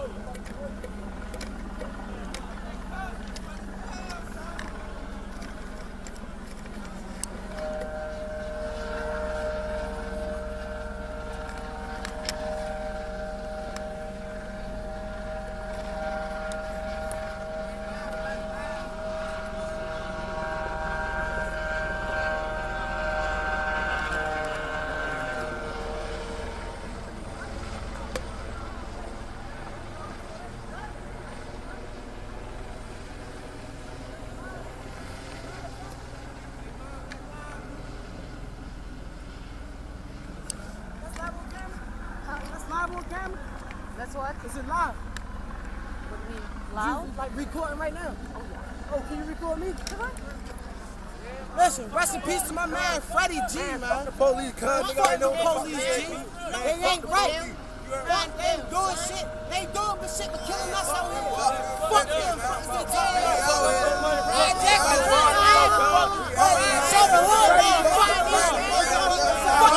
That's what? Is it live? What do you mean? Loud? You, like recording right now. Oh, yeah. Oh, can you record me? Listen, rest in peace to my man Freddie G, man. The police come, nigga, I Fuck the know police, G. They ain't right. Man, they ain't doing shit. They doing but shit but killing us out here. Fuck them. Fuck they telling us. Man, Jack, show the hood, man. Fuck them. Fuck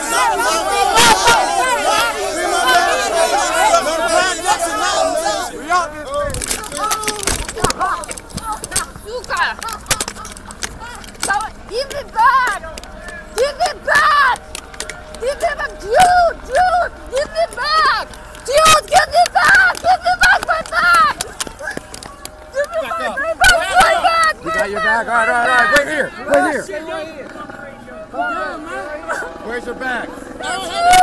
Give it back! Give it back! Give it back! Dude! Give it back! Dude, give it back! Give it back my bag! Give me my bag! You got your bag? All right. Right here. Come on, man. Where's your bag? Dude!